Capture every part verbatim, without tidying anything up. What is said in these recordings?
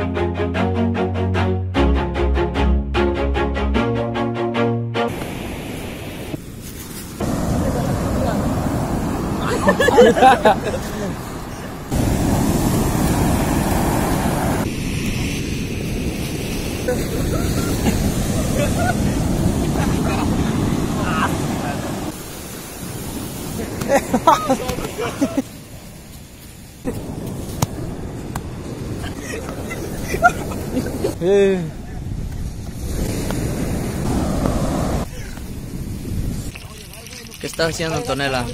eh. ¿Qué estás haciendo, Antonella?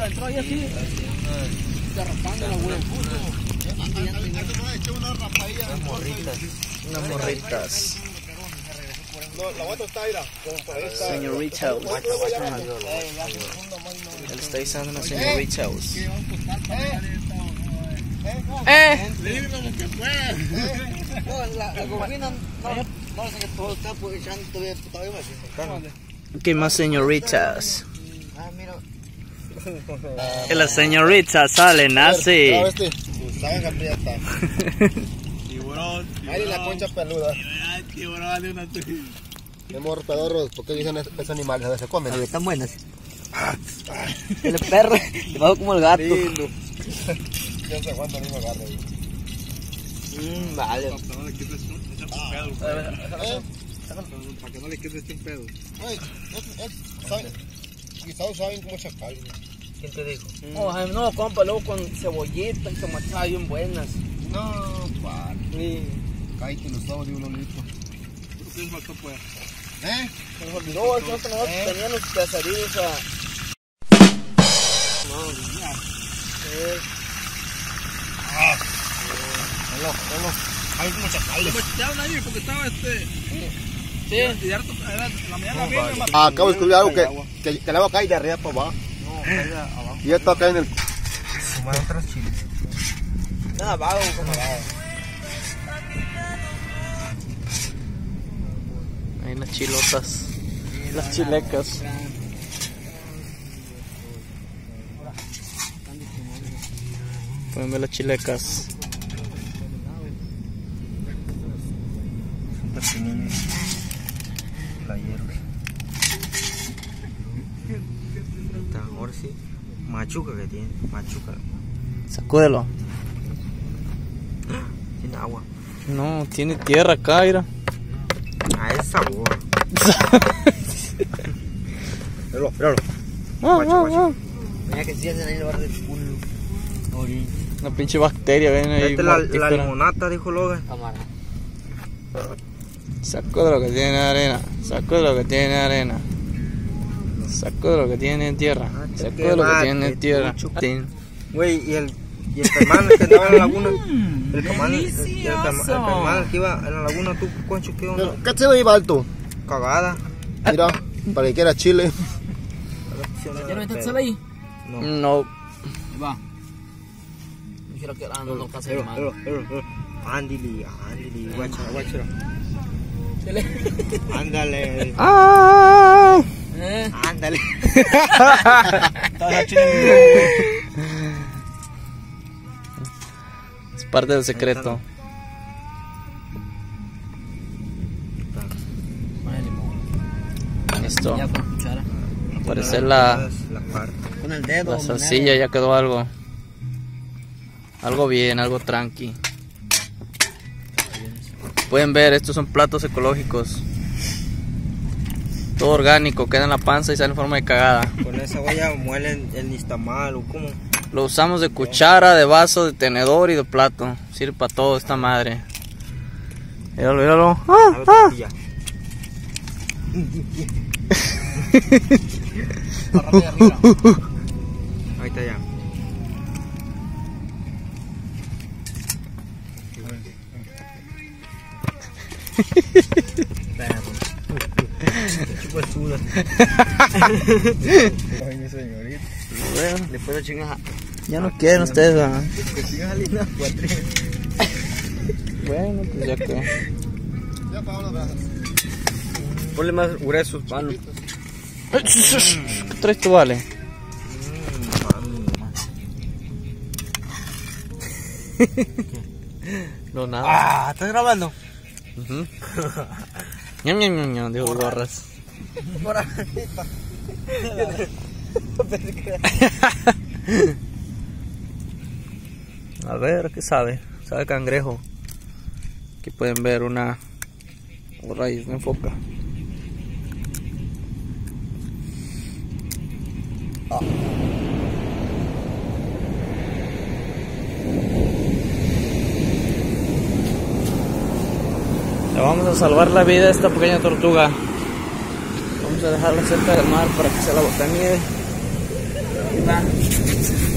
Unas morritas. Unas morritas. Señorita. Él está diciendo una señorita. Eh. ¿Qué más señoritas? Que las señoritas salen así. Tiburón. Ahí la concha peluda. Tiburón de una Mi amor, pedorros, ¿por qué dicen esos animales? A ver, se comen. Están buenas. El perro, te bajo como el gato. Ya se aguanta el mismo agarre. Mmm, vale. Para que no le quede este pedo. Quizás saben cómo sacar. ¿Quién te dijo? No, no, compa, luego con cebollita y tomatada bien buenas. No, pa. Sí. Cállate los ojos, digo, lo listo. ¿Tú qué faltó, pues? ¿Eh? Se nos olvidó, es que nosotros ¿Eh? teníamos cazarillos a... No, ya. Eh. Ah. Velo, velo. Hay como chacales. Pues te hablan ahí porque estaba este. Sí. Y harto, era la mañana bien, me mató. Ah, acabo de descubrir algo que, que, que el agua cae de arriba para abajo. No, cae abajo. Y esto acá en el... Sumaron tres chiles. Nada, vago, camarada. Hay unas chilotas. Las chilecas. Pueden ver las chilecas. Ahora sí, machuca que tiene, machuca. Sacúdelo. Tiene agua. No, tiene tierra acá, mira. Ah, es sabor. Míralo, míralo. Ah, Guacho, ah, guacho. ah. Mira que sí hacen ahí en lugar del culo. Una pinche bacteria, ven ahí. Esta es la, la mortífera. limonata, dijo Logan. Cámara. Sacude lo que tiene arena. Sacude lo que tiene arena. Sacude lo que tiene en tierra. Ah, Sacude lo que mate, tiene en tierra. chucho. Tin. Güey, y el, y el caimán que andaba en la laguna. El caimán, el, el, caimán- el caimán que iba en la laguna, tú, Concho, ¿qué onda? ¿Qué se ve alto? Cagada. Mira, para que quiera chile. ¿Ya no está ahí? No. No. Va. Dijera que ah, no, no pasa Pero, mal. pero, pero, pero. Ándale, ándale, guachara, guachara. Ándale, ¡Ah! Eh. ándale. Es parte del secreto. Esto. Ya con cuchara. Al parecer la, La parte. Con el dedo. la salsilla ya quedó algo. Algo bien, algo tranqui. Pueden ver, estos son platos ecológicos. Todo orgánico, queda en la panza y sale en forma de cagada. Con esa huella muelen el nistamal o como. Lo usamos de cuchara, de vaso, de tenedor y de plato. Sirve para todo esta madre. Míralo, míralo. A ¡Ah, ver, ah! tortilla. Ahí está ya. Chupa suda. Ay, mi señorita. Bueno, Le puedo chingar. ya no quieren ustedes, ¿verdad? Que sigan lindas cuatro. Bueno, pues ya que. Ya pagamos las brasas. Ponle más gruesos, mano. ¿Qué traes tú, vale? No, nada. Ah, ¿estás grabando? Uh-huh. ñam, ñam, ñam, ñam, dijo Gorras. A ver, ¿qué sabe? Sabe cangrejo. Aquí pueden ver una... Oh, rayos, no enfoca. Ah. Le vamos a salvar la vida a esta pequeña tortuga. Vamos a dejarla cerca del mar para que se la botanee. Ahí va.